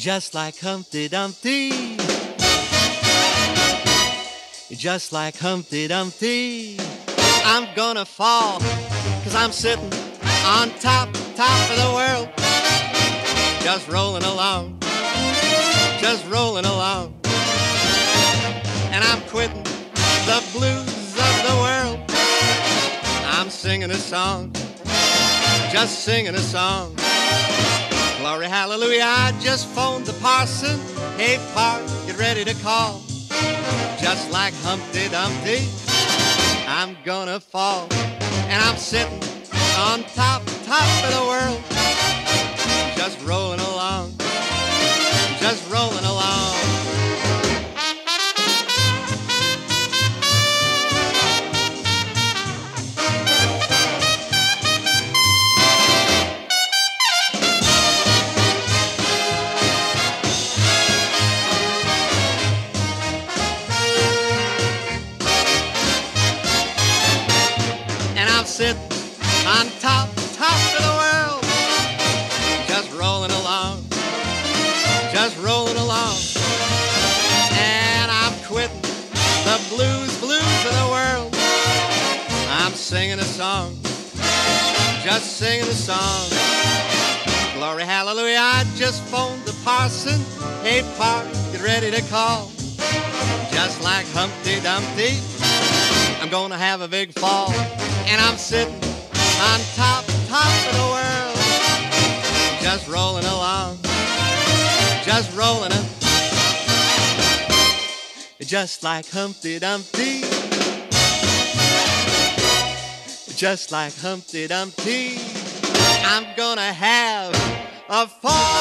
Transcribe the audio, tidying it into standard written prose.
just like Humpty Dumpty. Just like Humpty Dumpty. I'm gonna fall, 'cause I'm sitting on top of the world. Just rolling along, just rolling along. And I'm quitting the blues of the world. I'm singing a song, just singing a song. Glory, hallelujah, I just phoned the parson. Hey, Park, get ready to call. Just like Humpty Dumpty, I'm gonna fall. And I'm sitting on top of the world. Just rolling along, just rolling along. Sitting on top of the world, just rolling along, just rolling along. And I'm quitting the blues of the world. I'm singing a song, just singing a song. Glory, hallelujah, I just phoned the parson. Hey, Park, get ready to call. Just like Humpty Dumpty, I'm gonna have a big fall. And I'm sitting on top of the world, just rolling along, just rolling up, just like Humpty Dumpty, just like Humpty Dumpty. I'm gonna have a fall.